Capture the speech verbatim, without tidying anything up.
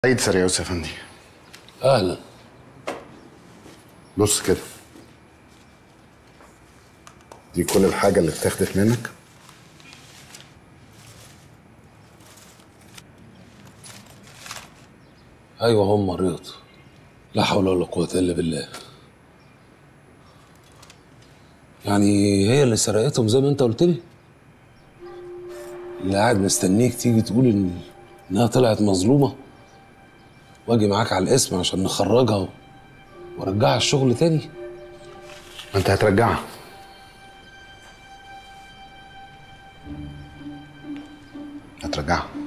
عيد سريع يا فندي. اهلا. بص كده، دي كل الحاجة اللي اتاخدت منك. ايوه هم رياض. لا حول ولا قوة الا بالله. يعني هي اللي سرقتهم زي ما انت قلت لي؟ اللي قاعد مستنيك تيجي تقول ان انها طلعت مظلومة واجي معاك على الاسم عشان نخرجها وارجعها الشغل تاني؟ ما انت هترجعها. هترجعها